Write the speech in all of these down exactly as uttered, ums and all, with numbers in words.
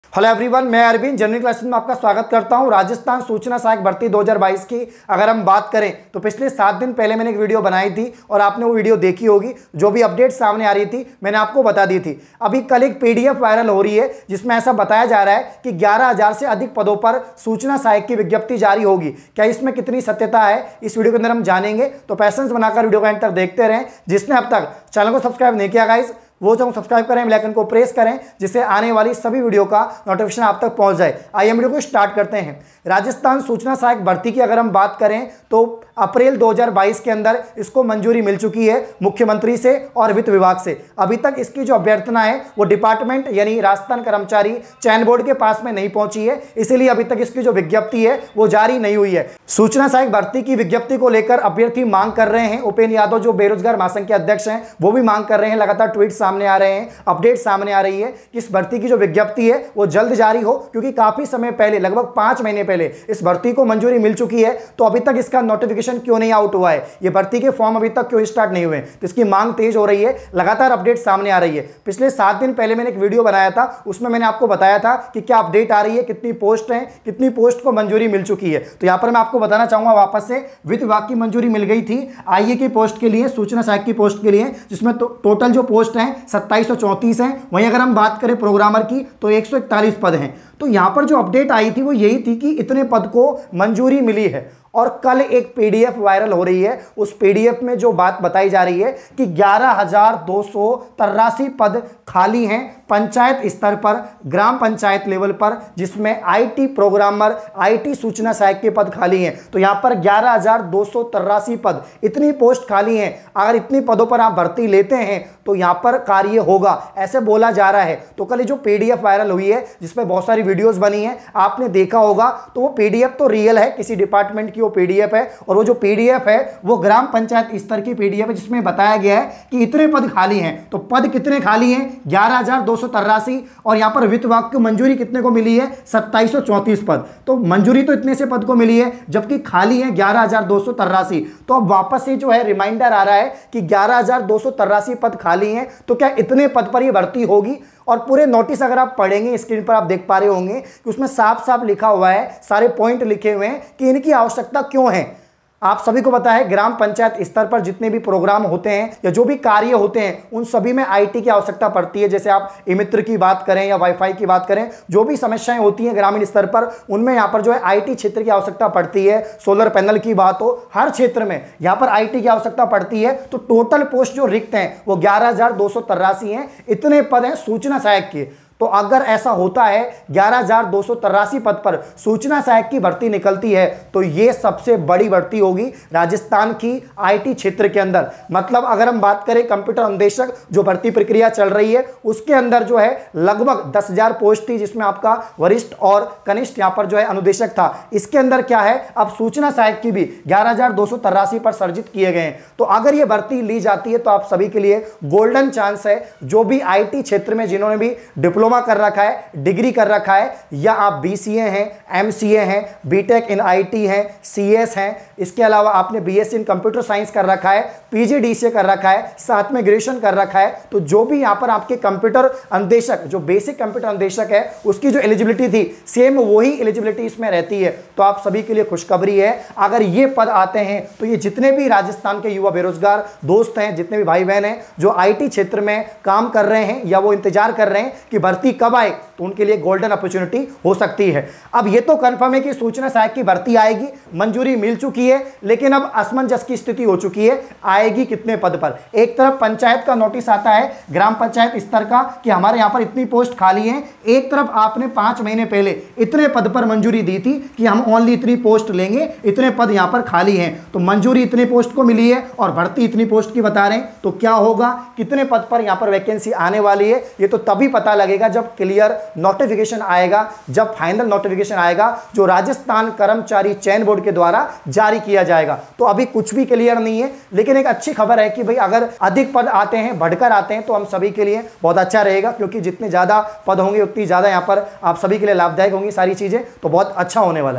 Hello everyone, मैं Arvind general classes में आपका स्वागत करता हूं। राजस्थान सूचना सहायक भर्ती दो हज़ार बाईस की अगर हम बात करें तो पिछले सात दिन पहले मैंने एक वीडियो बनाई थी और आपने वो वीडियो देखी होगी। जो भी अपडेट सामने आ रही थी मैंने आपको बता दी थी। अभी कल एक पीडीएफ वायरल हो रही है जिसमें ऐसा बताया जा रहा है कि ग्यारह हजार से अधिक पदों पर सूचना सहायक की विज्ञप्ति जारी होगी। क्या इसमें कितनी सत्यता है इस वीडियो के अंदर हम जानेंगे, तो पैसेंस बनाकर वीडियो को एंड तक देखते रहें। जिसने अब तक चैनल को सब्सक्राइब नहीं किया गाइस, वो जो सब्सक्राइब करें, बेल आइकन को प्रेस करें जिससे आने वाली सभी वीडियो का नोटिफिकेशन आप तक पहुंच जाए। आइए वीडियो को स्टार्ट करते हैं। राजस्थान सूचना सहायक भर्ती की अगर हम बात करें तो अप्रैल दो हज़ार बाईस के अंदर इसको मंजूरी मिल चुकी है मुख्यमंत्री से और वित्त विभाग से। अभी तक इसकी जो अभ्यर्थना है वो डिपार्टमेंट यानी राजस्थान कर्मचारी चयन बोर्ड के पास में नहीं पहुंची है, इसीलिए अभी तक इसकी जो विज्ञप्ति है वो जारी नहीं हुई है। सूचना सहायक भर्ती की विज्ञप्ति को लेकर अभ्यर्थी मांग कर रहे हैं। उपेंद्र यादव जो बेरोजगार महासंघ के अध्यक्ष हैं वो भी मांग कर रहे हैं। लगातार ट्वीट सामने आ रहे हैं, अपडेट सामने आ रही है कि इस भर्ती की जो विज्ञप्ति है वो जल्द जारी हो, क्योंकि काफी समय पहले लगभग पांच महीने पहले इस भर्ती को मंजूरी मिल चुकी है। तो अभी तक इसका नोटिफिकेशन क्यों नहीं आउट हुआ है, ये भर्ती के फॉर्म अभी तक क्यों स्टार्ट नहीं हुए, तो इसकी मांग तेज हो रही है। लगातार अपडेट सामने आ रही है। पिछले सात दिन पहले मैंने एक वीडियो बनाया था, उसमें मैंने आपको बताया था कि क्या अपडेट आ रही है, कितनी पोस्ट है, कितनी पोस्ट को मंजूरी मिल चुकी है। तो यहां पर मैं आपको बताना चाहूंगा वापस से, वित्त विभाग की मंजूरी मिल गई थी आईए की पोस्ट के लिए, सूचना सहायक की पोस्ट के लिए, जिसमें तो टोटल जो पोस्ट है सत्ताईस सौ चौंतीस है। वहीं अगर हम बात करें प्रोग्रामर की तो एक सौ इकतालीस पद हैं। तो यहां पर जो अपडेट आई थी वो यही थी कि इतने पद को मंजूरी मिली है। और कल एक पीडीएफ वायरल हो रही है, उस पीडीएफ में जो बात बताई जा रही है कि ग्यारह हजार दो सौ तिरासी पद खाली हैं पंचायत स्तर पर, ग्राम पंचायत लेवल पर, जिसमें आईटी प्रोग्रामर, आईटी सूचना सहायक के पद खाली हैं। तो यहां पर ग्यारह हजार दो सौ तिरासी पद, इतनी पोस्ट खाली हैं। अगर इतनी पदों पर आप भर्ती लेते हैं तो यहां पर कार्य होगा, ऐसे बोला जा रहा है। तो कल जो पीडीएफ वायरल हुई है जिसमें बहुत सारी वीडियोस बनी है, आपने देखा होगा, तो वो पीडीएफ तो रियल है, किसी डिपार्टमेंट की वो पीडीएफ है। और वो जो पीडीएफ है वो ग्राम पंचायत स्तर की पीडीएफ है, जिसमें बताया गया है कि इतने पद खाली हैं। तो पद कितने खाली हैं? ग्यारह हजार दो सौ तिरासी। और यहां पर वित्त विभाग को मंजूरी कितने को मिली है? सत्ताईस सौ चौंतीस पद। तो मंजूरी तो इतने से पद को मिली है, जबकि खाली है ग्यारह हजार दो सौ तिरासी। तो अब वापस से जो है रिमाइंडर आ रहा है कि ग्यारह हजार दो सौ तिरासी पद खाली हैं। तो क्या इतने पद पर यह भर्ती होगी? और पूरे नोटिस अगर आप पढ़ेंगे, स्क्रीन पर आप देख पा रहे होंगे कि उसमें साफ साफ लिखा हुआ है, सारे पॉइंट लिखे हुए हैं कि इनकी आवश्यकता क्यों है। आप सभी को पता है ग्राम पंचायत स्तर पर जितने भी प्रोग्राम होते हैं या जो भी कार्य होते हैं उन सभी में आईटी की आवश्यकता पड़ती है। जैसे आप ई मित्र की बात करें या वाईफाई की बात करें, जो भी समस्याएं होती हैं ग्रामीण स्तर पर, उनमें यहाँ पर जो है आईटी क्षेत्र की आवश्यकता पड़ती है। सोलर पैनल की बात हो, हर क्षेत्र में यहाँ पर आईटी की आवश्यकता पड़ती है। तो टोटल पोस्ट जो रिक्त हैं वो ग्यारह हजार दो सौ तिरासी हैं। इतने पद हैं सूचना सहायक के। तो अगर ऐसा होता है ग्यारह हजार दो सौ तिरासी पद पर सूचना सहायक की भर्ती निकलती है तो यह सबसे बड़ी भर्ती होगी राजस्थान की आईटी क्षेत्र के अंदर। मतलब अगर हम बात करें कंप्यूटर अनुदेशक जो भर्ती प्रक्रिया चल रही है उसके अंदर जो है लगभग दस हजार पोस्ट थी, जिसमें आपका वरिष्ठ और कनिष्ठ यहां पर जो है अनुदेशक था। इसके अंदर क्या है, अब सूचना सहायक की भी ग्यारह हजार दो सौ तिरासी पर सर्जित किए गए हैं। तो अगर यह भर्ती ली जाती है तो आप सभी के लिए गोल्डन चांस है। जो भी आईटी क्षेत्र में जिन्होंने भी डिप्लोमा कर रखा है, डिग्री कर रखा है, या आप बीसीए हैं, एमसीए हैं, बीटेक इन आईटी हैं, सीएस हैं, इसके अलावा आपने बीएससी इन कंप्यूटर साइंस कर रखा है, पीजीडीसीए कर रखा है, साथ में ग्रेजुएशन कर रखा है, तो जो भी यहां पर आपके कंप्यूटर अनुदेशक, जो बेसिक कंप्यूटर अनुदेशक है, उसकी जो एलिजिबिलिटी थी सेम वही एलिजिबिलिटी इसमें रहती है। तो आप सभी के लिए खुशखबरी है, अगर ये पद आते हैं तो ये जितने भी राजस्थान के युवा बेरोजगार दोस्त हैं, जितने भी भाई बहन हैं जो आईटी क्षेत्र में काम कर रहे हैं या वो इंतजार कर रहे हैं कि भर्ती कब आए, तो उनके लिए गोल्डन अपॉर्चुनिटी हो सकती है। अब ये तो कंफर्म है कि सूचना सहायक की भर्ती आएगी, मंजूरी मिल चुकी है, लेकिन अब असमंजस की स्थिति हो चुकी है, आएगी कितने पद पर। एक तरफ पंचायत का नोटिस आता है, ग्राम पंचायत स्तर का, कि हमारे यहां पर इतनी पोस्ट खाली है। एक तरफ आपने पांच महीने पहले इतने पद पर मंजूरी दी थी कि हम ओनली इतनी पोस्ट लेंगे, इतने पद यहां पर खाली हैं। तो मंजूरी इतने पोस्ट को मिली है और भर्ती इतनी पोस्ट की बता रहे हैं। तो क्या होगा, कितने पद पर यहां पर वैकेंसी आने वाली है, ये तो तभी पता लगेगा जब क्लियर नोटिफिकेशन आएगा, जब फाइनल नोटिफिकेशन आएगा जो राजस्थान कर्मचारी चयन बोर्ड के द्वारा जारी किया जाएगा। तो अभी कुछ भी क्लियर नहीं है, लेकिन एक अच्छी खबर है कि भाई अगर अधिक पद आते हैं, बढ़कर आते हैं, तो हम सभी के लिए बहुत अच्छा रहेगा, क्योंकि जितने ज्यादा पद होंगे उतनी ज्यादा यहां पर आप सभी के लिए लाभदायक होंगी सारी चीजें। तो बहुत अच्छा होने वाला है।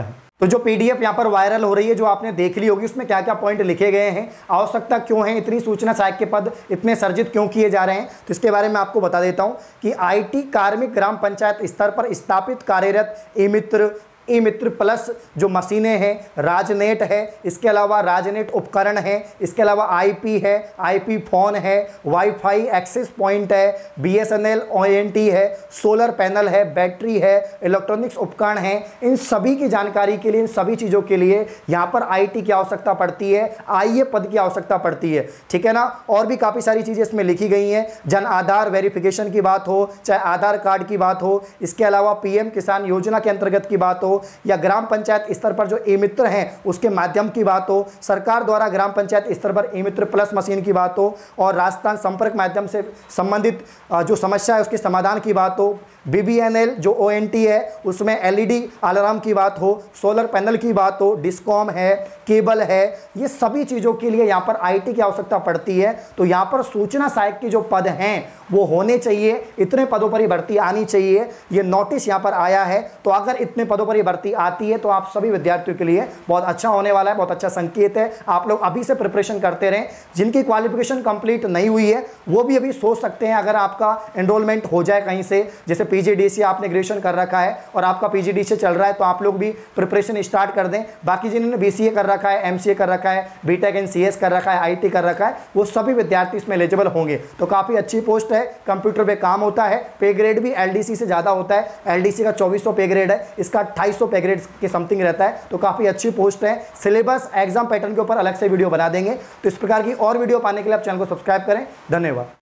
तो जो पीडीएफ यहाँ पर वायरल हो रही है, जो आपने देख ली होगी, उसमें क्या क्या पॉइंट लिखे गए हैं, आवश्यकता क्यों है, इतनी सूचना सहायक के पद इतने सर्जित क्यों किए जा रहे हैं, तो इसके बारे में आपको बता देता हूं कि आईटी कार्मिक ग्राम पंचायत स्तर पर स्थापित कार्यरत ई मित्र ई मित्र प्लस जो मशीनें हैं, राजनेट है, इसके अलावा राजनेट उपकरण है, इसके अलावा आईपी है, आईपी फोन है, वाईफाई एक्सेस पॉइंट है, बीएसएनएल ओएनटी है, सोलर पैनल है, बैटरी है, इलेक्ट्रॉनिक्स उपकरण है, इन सभी की जानकारी के लिए, इन सभी चीज़ों के लिए यहाँ पर आईटी की आवश्यकता पड़ती है, आईए पद की आवश्यकता पड़ती है, ठीक है ना। और भी काफ़ी सारी चीज़ें इसमें लिखी गई हैं, जन आधार वेरिफिकेशन की बात हो, चाहे आधार कार्ड की बात हो, इसके अलावा पीएम किसान योजना के अंतर्गत की बात हो, या ग्राम पंचायत स्तर पर जो ई मित्र हैं उसके माध्यम की बात हो, सरकार द्वारा ग्राम पंचायत स्तर पर ई मित्र प्लस मशीन की बात हो, और राजस्थान संपर्क माध्यम से संबंधित जो समस्या है उसके समाधान की बात हो, बीबीएनएल जो ओएनटी है उसमें एलईडी अलार्म की बात हो, सोलर पैनल की बात हो, डिस्कॉम है, केबल है, ये सभी चीज़ों के लिए यहाँ पर आईटी की आवश्यकता पड़ती है। तो यहाँ पर सूचना सहायक के जो पद हैं वो होने चाहिए, इतने पदों पर ही भर्ती आनी चाहिए, ये नोटिस यहाँ पर आया है। तो अगर इतने पदों पर ही भर्ती आती है तो आप सभी विद्यार्थियों के लिए बहुत अच्छा होने वाला है, बहुत अच्छा संकेत है। आप लोग अभी से प्रिपरेशन करते रहें। जिनकी क्वालिफिकेशन कंप्लीट नहीं हुई है वो भी अभी सोच सकते हैं, अगर आपका एनरोलमेंट हो जाए कहीं से, जैसे पीजीडीसी आपने ग्रेजुएशन कर रखा है और आपका पीजीडीसी चल रहा है, तो आप लोग भी प्रिपरेशन स्टार्ट कर दें। बाकी जिन्होंने बीसीए कर रखा है, एमसीए कर रखा है, बीटेक एंड सीएस कर रखा है, आईटी कर रखा है, वो सभी विद्यार्थी इसमें एलिजिबल होंगे। तो काफ़ी अच्छी पोस्ट है, कंप्यूटर पे काम होता है, पे ग्रेड भी एलडीसी से ज़्यादा होता है, एलडीसी का चौबीस सौ पे ग्रेड है, इसका अट्ठाईस सौ पे ग्रेड के समथिंग रहता है। तो काफ़ी अच्छी पोस्ट है। सिलेबस एग्जाम पैटर्न के ऊपर अलग से वीडियो बना देंगे। तो इस प्रकार की और वीडियो पाने के लिए आप चैनल को सब्सक्राइब करें। धन्यवाद।